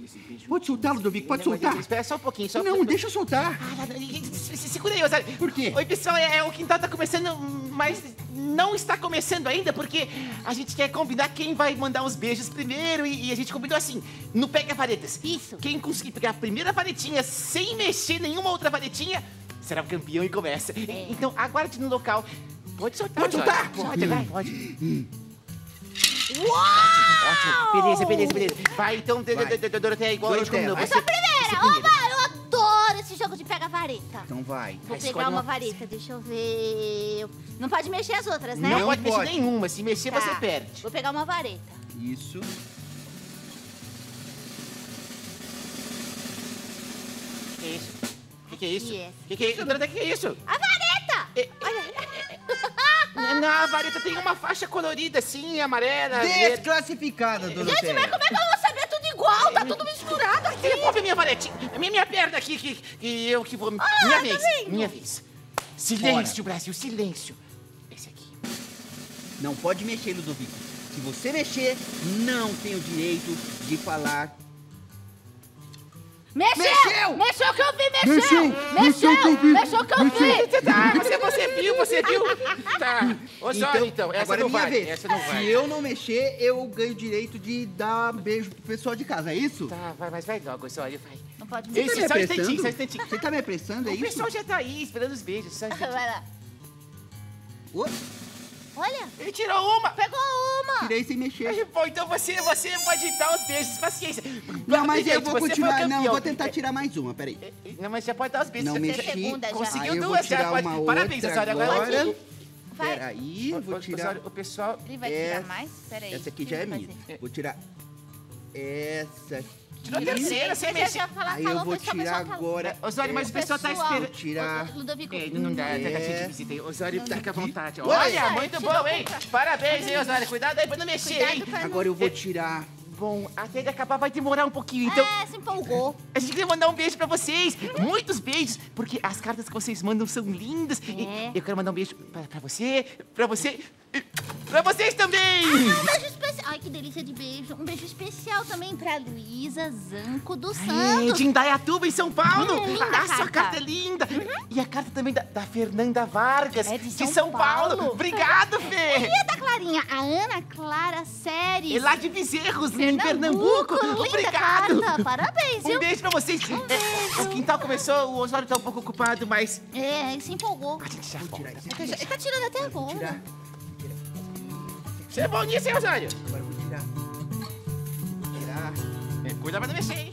Pode soltar, Ludovico, pode soltar. Espera só um pouquinho, só Não, deixa eu soltar. Segura aí, Osório. Por quê? Oi, pessoal, o quintal tá começando, mas não está começando ainda, porque a gente quer combinar quem vai mandar os beijos primeiro e a gente combinou assim, no pega-varetas. Isso. Quem conseguir pegar a primeira varetinha sem mexer nenhuma outra varetinha, será o campeão e começa. Então, aguarde no local. Pode soltar, Pode soltar? Pode, vai, pode. Uau! Ótimo, beleza. Vai, então, Doroteia, igual a gente combinou. Eu sou a primeira. Oba, eu adoro esse jogo de pega-vareta. Então vai. Vou escolhe pegar uma uma. vareta, deixa eu ver. Não pode mexer as outras, né? Não Não pode mexer pode. nenhuma, se mexer Tá. você perde. Vou pegar uma vareta. Isso. Que é isso? Que é isso? Yes. Que é isso? Doroteia, que é isso? A vareta! É- Na vareta tem uma faixa colorida, assim, amarela, verde. Desclassificada, Gente, Doroteia. mas como é que eu vou saber tudo igual? Tá tudo misturado aqui. Devolve a minha varetinha, minha perna aqui, que eu que vou... minha tá vez, vendo? minha vez. Silêncio, Brasil, silêncio. Esse aqui. Não pode mexer, Ludovico. Se você mexer, não tem o direito de falar. Mexeu! Mexeu! Mexeu que eu vi, Mexeu! mexeu! Mexeu que eu vi! Mexeu que eu vi! Tá, você viu. Tá. Osório, então, essa agora não é minha vale, vez. essa não Se vale. eu não mexer, eu ganho o direito de dar beijo pro pessoal de casa, é isso? Tá, mas vai logo, Osório, vai. Não pode Você mexer. tá me Só um apressando? instantinho, só um instantinho. Você tá me apressando, é O isso? pessoal já tá aí, esperando os beijos, só um instantinho. Vai lá. Ô, Olha, Ele tirou uma. pegou uma. tirei sem mexer. Bom, então você pode dar os beijos, paciência. Não, mas eu Gente, vou você foi o continuar. Não, campeão. eu vou tentar tirar mais uma, peraí. Não, mas já pode dar os beijos. Não Você mexi. segunda já. conseguiu Aí eu vou duas, já tirar pode. uma Parabéns, outra Osório. Agora agora. Vai. Peraí, vou tirar. O pessoal... Ele vai É, tirar mais? Peraí. Essa aqui o que já é ele vai minha. fazer? Vou tirar essa aqui. Tirou a terceira, sem mexer. Já falar, Aí falou, eu vou pessoal, tirar pessoal, agora. Osório, mas o pessoal tá Pessoal. esperando. Vou tirar. Ludovico. Não dá, tá É. cheio de visita aí. Osório, fica à vontade. Olha, Olha, muito bom, hein? Parabéns, hein, Osório. Cuidado aí pra não mexer, Cuidado hein? pra não- Agora eu vou tirar. Bom, até ele acabar vai demorar um pouquinho, então... Se empolgou. A gente queria mandar um beijo pra vocês, muitos beijos, porque as cartas que vocês mandam são lindas. E eu quero mandar um beijo pra você, e pra vocês também! Um beijo especial. Ai, que delícia de beijo. Um beijo especial também pra Luísa Zanco dos Santos. De Indaiatuba, em São Paulo! Linda A sua carta. carta é linda! E a carta também da Fernanda Vargas, É de de São São Paulo. Paulo. Obrigado, Fê! E a da Clarinha? A Ana Clara Séries. E lá de Bezerros, em Pernambuco. Linda Obrigado! carta. Parabéns, Um viu? beijo pra vocês. O quintal começou, o Osório tá um pouco ocupado, mas Ele se empolgou. a gente já volta. Tirar isso aqui. Ele tá tirando até agora. Tirar. Você é bom nisso, hein, Osório? Agora eu vou tirar. Tirar. Cuida pra não mexer, hein?